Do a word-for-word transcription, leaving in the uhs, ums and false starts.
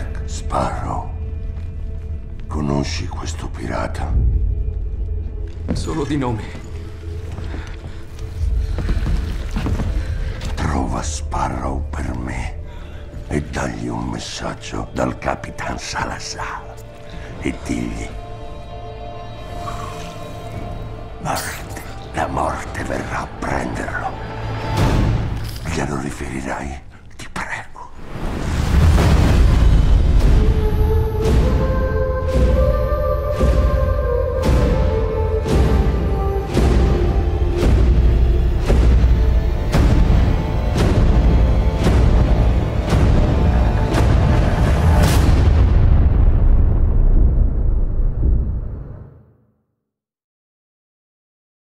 Jack Sparrow. Conosci questo pirata? Solo di nome. Trova Sparrow per me e dagli un messaggio dal Capitan Salazar e digli: morte, la morte verrà a prenderlo. Glielo riferirai?